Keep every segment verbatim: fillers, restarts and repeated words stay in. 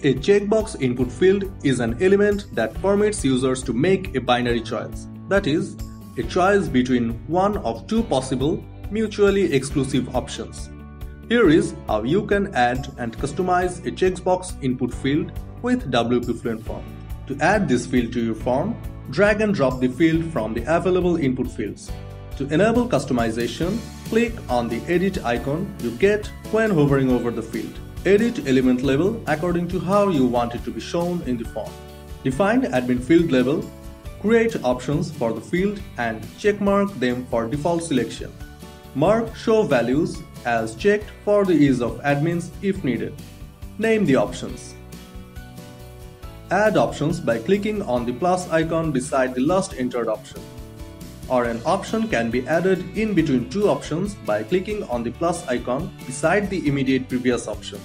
A checkbox input field is an element that permits users to make a binary choice, that is, a choice between one of two possible, mutually exclusive options. Here is how you can add and customize a checkbox input field with W P Fluent form. To add this field to your form, drag and drop the field from the available input fields. To enable customization, click on the edit icon you get when hovering over the field. Edit element level according to how you want it to be shown in the form. Define admin field level, create options for the field and checkmark them for default selection. Mark show values as checked for the ease of admins if needed. Name the options. Add options by clicking on the plus icon beside the last entered option. Or an option can be added in between two options by clicking on the plus icon beside the immediate previous option.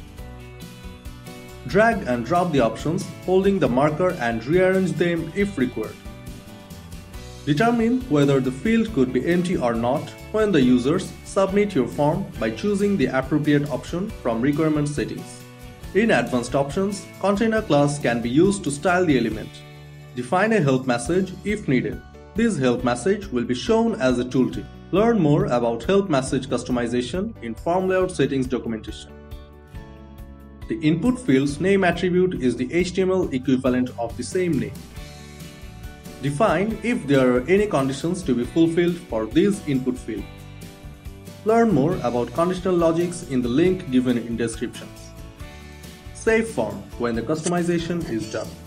Drag and drop the options, holding the marker and rearrange them if required. Determine whether the field could be empty or not when the users submit your form by choosing the appropriate option from requirement settings. In advanced options, container class can be used to style the element. Define a help message if needed. This help message will be shown as a tooltip. Learn more about help message customization in form layout settings documentation. The input field's name attribute is the H T M L equivalent of the same name. Define if there are any conditions to be fulfilled for this input field. Learn more about conditional logics in the link given in descriptions. Save form when the customization is done.